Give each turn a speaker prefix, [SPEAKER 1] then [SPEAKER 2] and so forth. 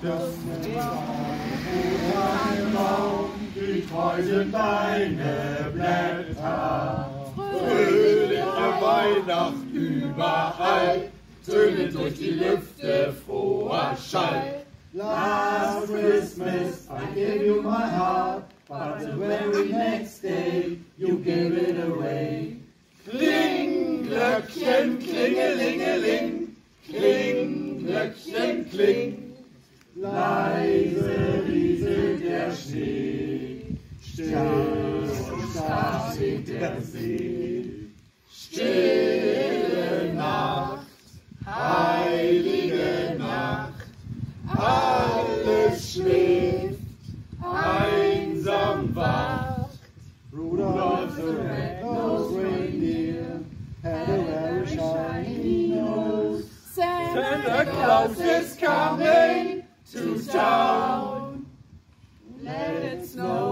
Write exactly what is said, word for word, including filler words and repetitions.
[SPEAKER 1] Die kräuseln deine Blätter. Fröhliche Weihnacht überall, tönet durch die Lüfte froher Schall. Last Christmas I gave you my heart, but the very next day you gave it away. Kling, Glöckchen, klingelingeling, kling, Glöckchen, kling. Leise rieselt der Schnee, still und starr steht der See. Stille Nacht, heilige Nacht, alles schläft, einsam wacht. Rudolph the red-nosed reindeer had a very shiny nose. Santa Claus is coming to town. Let it snow.